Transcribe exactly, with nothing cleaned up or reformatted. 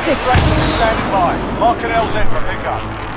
six. Standing by. Mark an L Z for pickup.